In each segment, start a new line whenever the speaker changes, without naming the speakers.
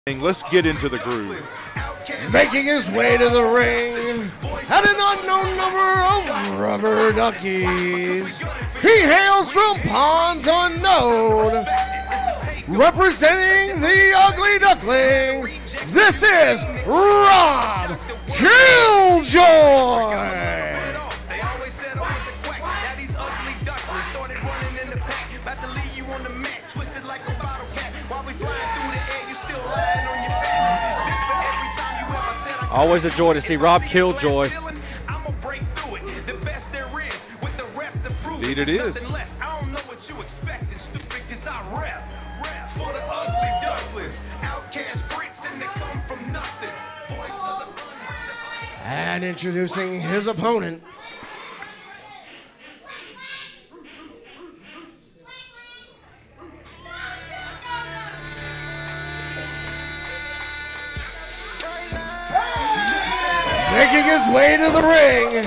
Let's get into the groove.
Making his way to the ring at an unknown number of rubber duckies. He hails from Ponds Unknown, representing the Ugly Ducklings. This is Rob Killjoy.
Always a joy to see Rob Killjoy.
Indeed it is.
And introducing his opponent, making his way to the ring,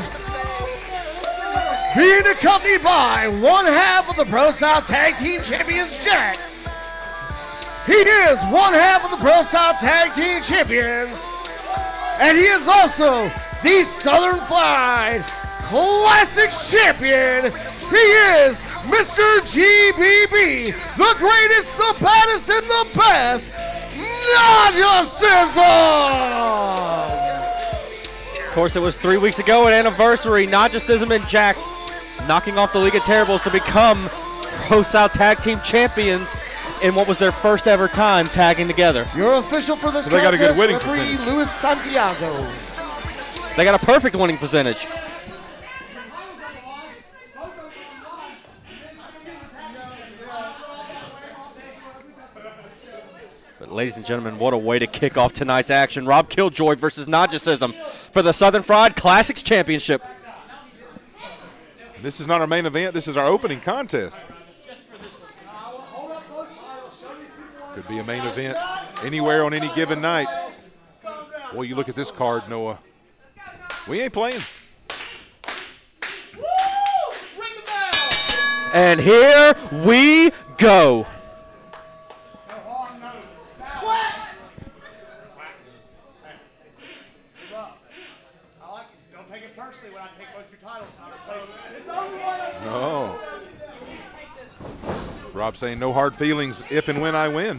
being accompanied by one half of the Pro Style Tag Team Champions, Jax. He is one half of the Pro Style Tag Team Champions, and he is also the Southern Fried Classics Champion. He is Mr. GBB, the greatest, the baddest, and the best, Najacism!
Of course, it was 3 weeks ago, an anniversary. Najacism and Jax knocking off the League of Terribles to become Pro Style Tag Team Champions in what was their first ever time tagging together.
Your official for this
So they got a good winning
referee
percentage.
Luis Santiago.
They got a perfect winning percentage. But ladies and gentlemen, what a way to kick off tonight's action. Rob Killjoy versus Najacism for the Southern Fried Classics Championship.
This is not our main event. This is our opening contest. Could be a main event anywhere on any given night. Boy, you look at this card, Noah. We ain't playing.
And here we go.
No. Rob saying no hard feelings if and when I win.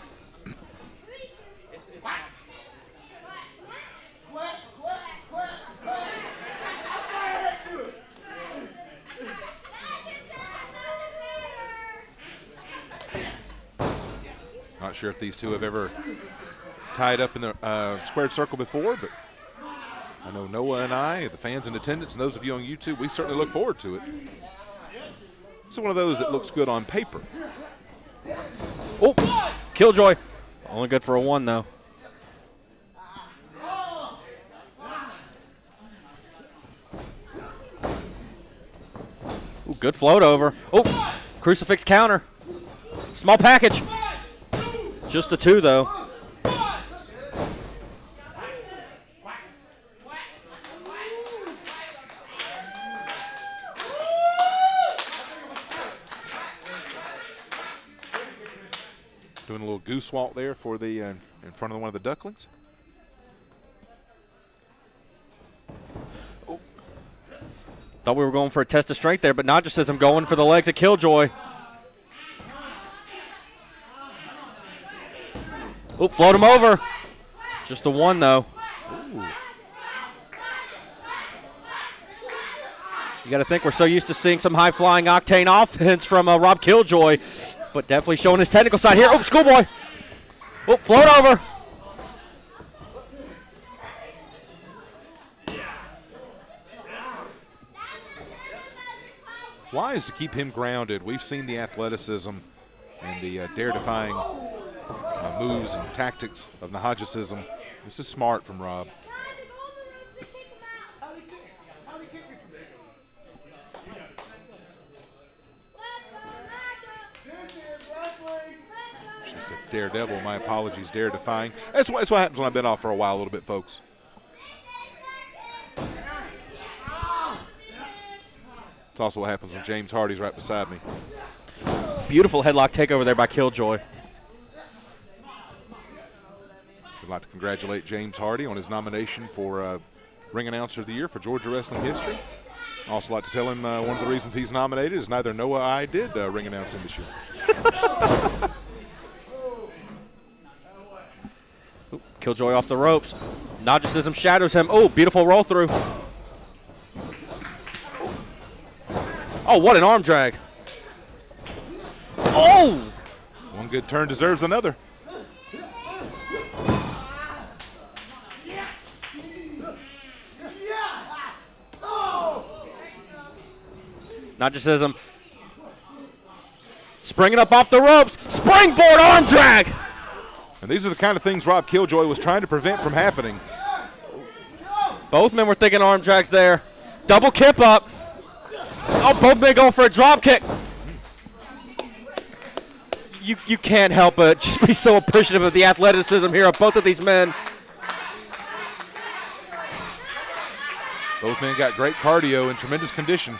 Not sure if these two have ever tied up in the squared circle before, but I know Noah and I, the fans in attendance, and those of you on YouTube, we certainly look forward to it. It's one of those that looks good on paper.
Oh, Killjoy. Only good for a one, though. Ooh, good float over. Oh, crucifix counter. Small package. Just a two, though.
Doing a little goose walk there for the in front of one of the ducklings.
Oh. Thought we were going for a test of strength there, but Najacism going for the legs of Killjoy. Oh, float him over. Just a one, though.
Ooh.
You got to think we're so used to seeing some high-flying octane offense from Rob Killjoy, but definitely showing his technical side here. Oh, schoolboy. Oh, float over.
Wise to keep him grounded. We've seen the athleticism and the dare-defying moves and tactics of Najacism. This is smart from Rob. She said daredevil, my apologies, dare-defying. That's what happens when I've been off for a while a little bit, folks. It's also what happens when James Hardy's right beside me.
Beautiful headlock takeover there by Killjoy.
We'd like to congratulate James Hardy on his nomination for Ring Announcer of the Year for Georgia Wrestling History. Also like to tell him one of the reasons he's nominated is neither Noah or I did ring announcing this year.
Killjoy off the ropes. Nagicism shadows him. Oh, beautiful roll through. Oh, what an arm drag. Oh!
One good turn deserves another.
Nagicism springing up off the ropes. Springboard arm drag.
And these are the kind of things Rob Killjoy was trying to prevent from happening.
Both men were thinking arm drags there. Double kip up. Oh, both men going for a drop kick. You can't help but just be so appreciative of the athleticism here of both of these men.
Both men got great cardio and tremendous condition.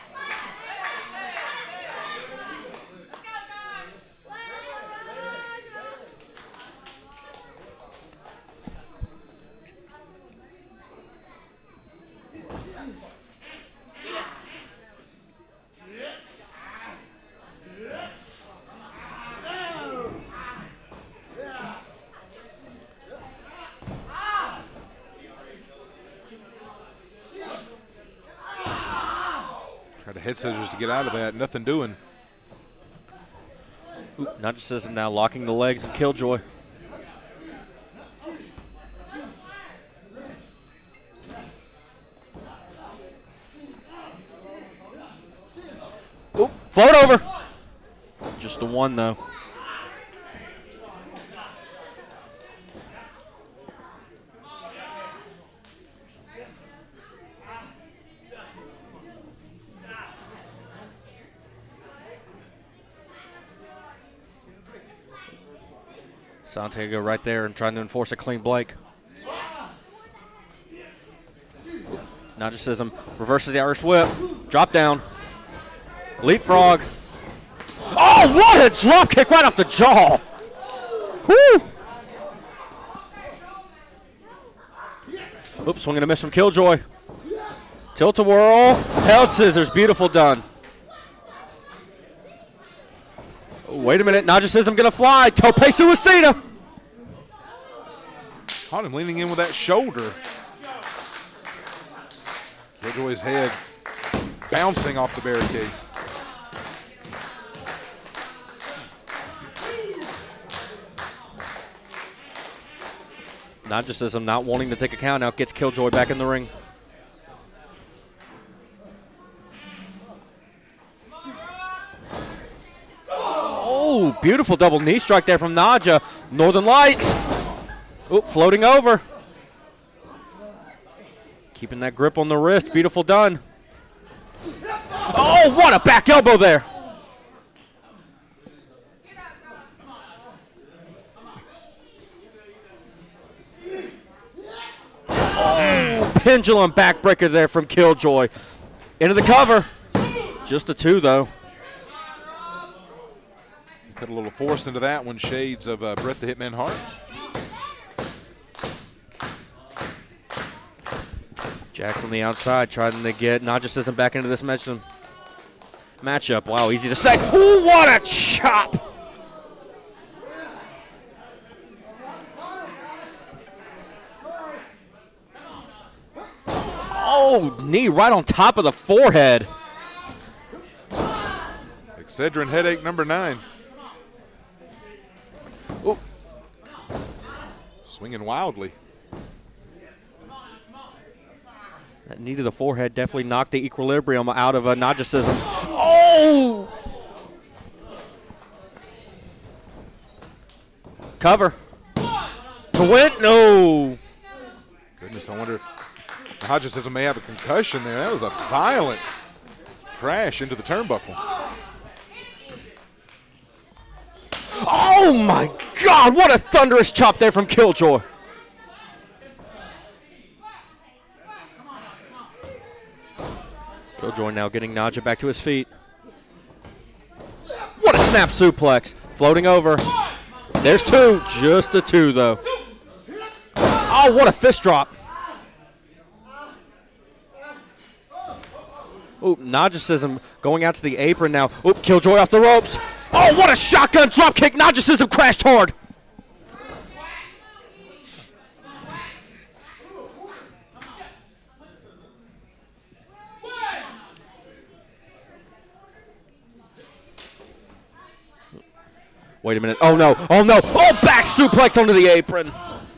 Tried to head scissors to get out of that, nothing doing.
Nagicism now locking the legs of Killjoy. Oop, float over. Just the one though. Santiago right there and trying to enforce a clean Blake. Nagicism reverses the Irish whip. Drop down. Leapfrog. Oh, what a drop kick right off the jaw. Woo! Oops, swing and a miss from Killjoy. Tilt-a-whirl. Held scissors. Beautiful done. Wait a minute, Nagicism gonna fly. Tope Suicida.
Caught him leaning in with that shoulder. Killjoy's head bouncing off the barricade.
Nagicism not wanting to take a count out gets Killjoy back in the ring. Oh, beautiful double knee strike there from Naja. Northern Lights. Oh, floating over. Keeping that grip on the wrist. Beautiful done. Oh, what a back elbow there. Oh, pendulum backbreaker there from Killjoy. Into the cover. Just a two, though.
Put a little force into that one, shades of Bret the Hitman Hart.
Jax on the outside trying to get Nagicism back into this matchup. Wow, easy to say. Ooh, what a chop! Oh, knee right on top of the forehead.
Excedrin headache number 9.
Ooh.
Swinging wildly.
That knee to the forehead definitely knocked the equilibrium out of Nagicism. Oh! Cover. To win? No.
Goodness, I wonder if Nagicism may have a concussion there. That was a violent crash into the turnbuckle.
Oh my God, what a thunderous chop there from Killjoy. Killjoy now getting Naja back to his feet. What a snap suplex. Floating over. There's two. Just a two, though. Oh, what a fist drop. Ooh, Nagicism going out to the apron now. Ooh, Killjoy off the ropes. Oh, what a shotgun drop kick. Nagicism crashed hard. Wait a minute. Oh, no. Oh, no. Oh, back suplex onto the apron.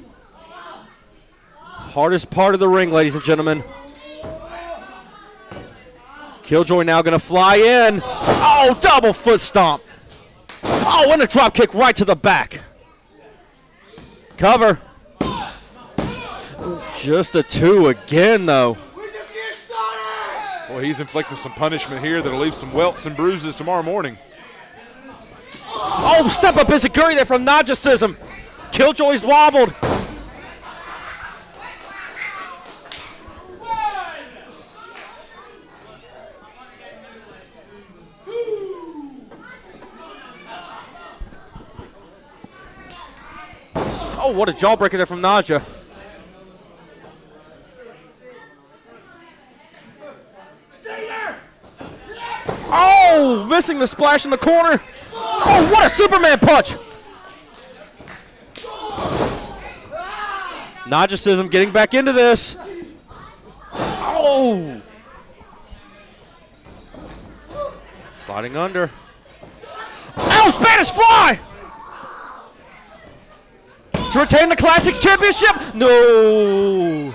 Hardest part of the ring, ladies and gentlemen. Killjoy now going to fly in. Oh, double foot stomp. Oh, and a drop kick right to the back. Cover. Just a 2 again, though.
Well, he's inflicting some punishment here that'll leave some welts and bruises tomorrow morning.
Oh, step up Izaguri there from Nagicism. Killjoy's wobbled. Oh, what a jawbreaker there from Naja. Oh, missing the splash in the corner. Oh, what a Superman punch. Nagicism getting back into this. Oh. Sliding under. Oh, Spanish Fly. To retain the Classics Championship? No.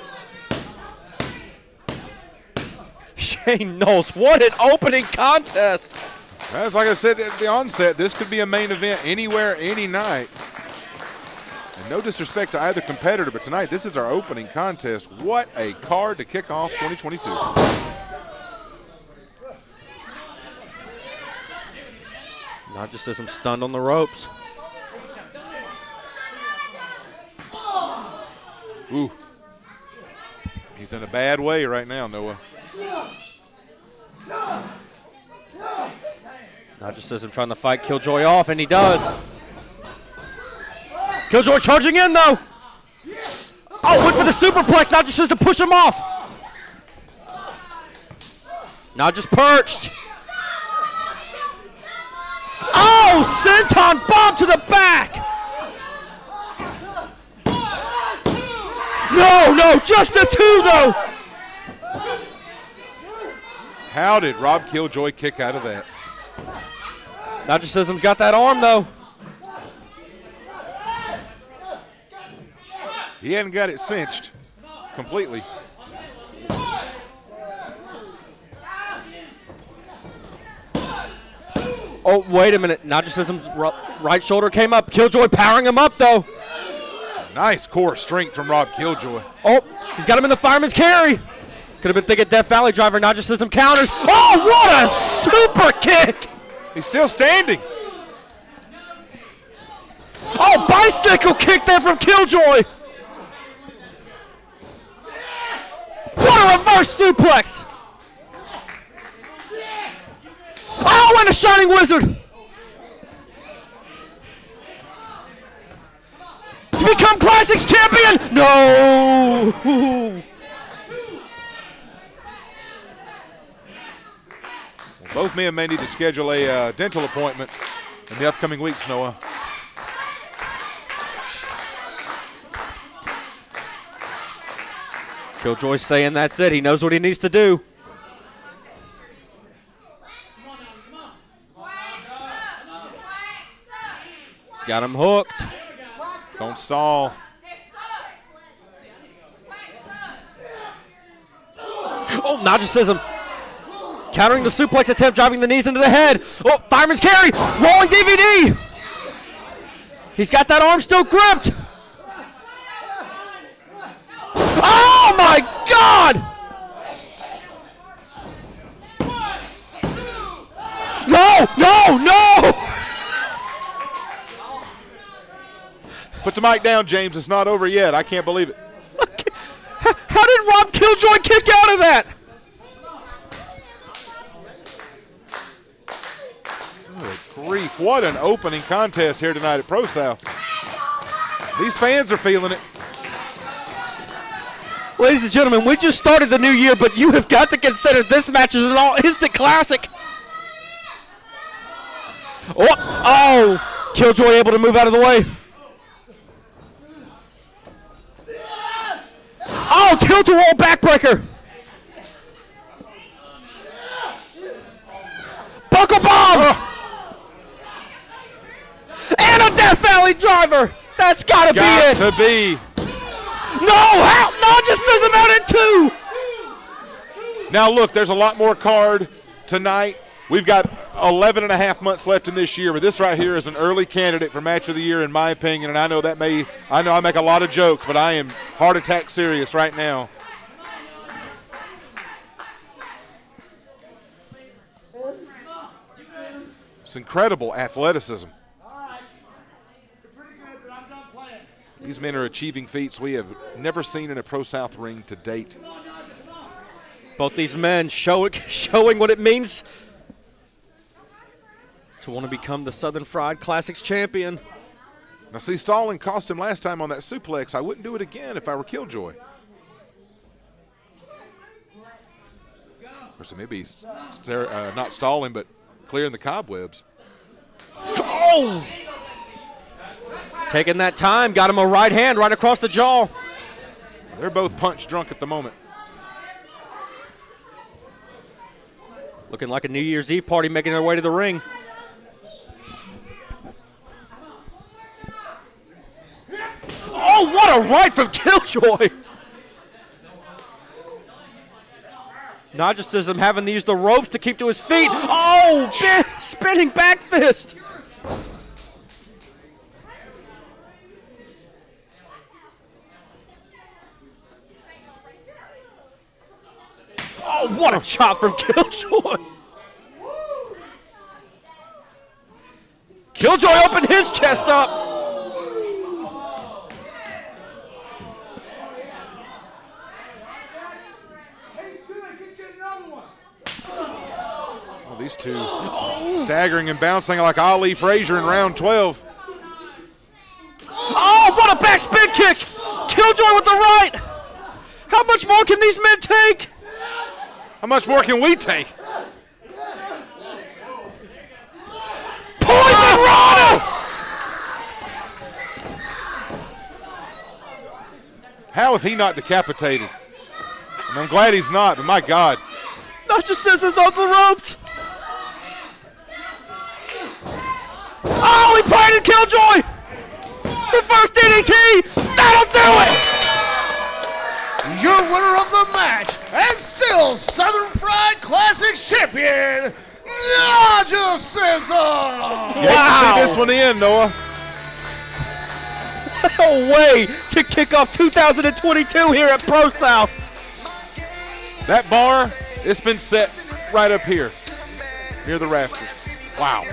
Shane Knowles, what an opening contest.
As like I said at the onset, this could be a main event anywhere, any night. And no disrespect to either competitor, but tonight this is our opening contest. What a card to kick off 2022.
Nagicism stunned on the ropes.
Ooh. He's in a bad way right now, Noah.
Nagicism trying to fight Killjoy off, and he does. Killjoy charging in, though. Oh, went for the superplex. Nagicism to push him off. Nagis perched. Oh, senton bomb to the back. No, just a 2, though.
How did Rob Killjoy kick out of that?
Nagicism's got that arm, though.
He hadn't got it cinched completely.
Oh, wait a minute. Nagicism's right shoulder came up. Killjoy powering him up, though.
Nice core strength from Rob Killjoy.
Oh, he's got him in the fireman's carry. Could have been thinking Death Valley driver. Nagicism counters. Oh, what a super kick.
He's still standing.
Oh, bicycle kick there from Killjoy. What a reverse suplex. Oh, and a Shining Wizard. To become Classics champion. No.
Well, both men may need to schedule a dental appointment in the upcoming weeks, Noah.
Killjoy saying that's it. He knows what he needs to do. He's got him hooked.
Don't stall.
Oh, Nagicism countering the suplex attempt, driving the knees into the head. Oh, fireman's carry, rolling DVD. He's got that arm still gripped. Oh my God! No!
Put the mic down, James. It's not over yet. I can't believe it.
How did Rob Killjoy kick out of that?
Good grief. What an opening contest here tonight at Pro South. These fans are feeling it.
Ladies and gentlemen, we just started the new year, but you have got to consider this match as an all-instant classic. Oh, Killjoy able to move out of the way. Oh, tilt-a-wall backbreaker. Buckle bomb. And a Death Valley driver. That's got to be it.
Got to be.
No, how? Narcissism out at 2.
Now look, there's a lot more card tonight. We've got 11 and a half months left in this year, but this right here is an early candidate for match of the year in my opinion, and I know I make a lot of jokes, but I am heart attack serious right now. It's incredible athleticism. These men are achieving feats we have never seen in a Pro South ring to date.
Both these men showing what it means to want to become the Southern Fried Classics champion.
Now see, stalling cost him last time on that suplex. I wouldn't do it again if I were Killjoy. Of course, maybe he's not stalling, but clearing the cobwebs.
Oh! Taking that time, got him a right hand right across the jaw.
They're both punch drunk at the moment.
Looking like a New Year's Eve party making their way to the ring. Oh, what a right from Killjoy! Narcissism having to use the ropes to keep to his feet. Oh, spinning back fist. Oh, what a chop from Killjoy. Killjoy opened his chest up.
Well, these two staggering and bouncing like Ali Frazier in round 12.
Oh, what a backspin kick. Killjoy with the right. How much more can these men take?
How much more can we take?
Poison Rana!
How is he not decapitated? And I'm glad he's not, but my God.
Narcissism's on the ropes. Oh, he planted Killjoy! The first DDT! That'll do it!
Your winner of the match, and still Southern Fried Classics champion, Narcissism!
Wow. See this one in, Noah.
What a way to kick off 2022 here at Pro South.
That bar, it's been set right up here, near the rafters. Wow.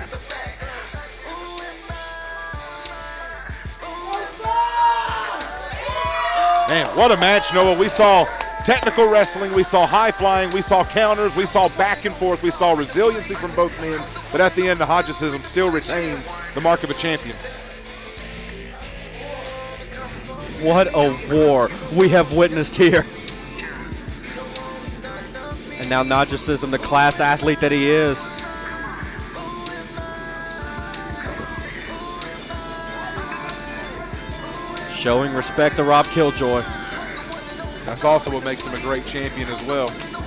Man, what a match, Noah. We saw technical wrestling, we saw high flying, we saw counters, we saw back and forth, we saw resiliency from both men, but at the end, the Hodgesism still retains the mark of a champion.
What a war we have witnessed here. And now Narcissism, the class athlete that he is. Showing respect to Rob Killjoy.
That's also what makes him a great champion as well.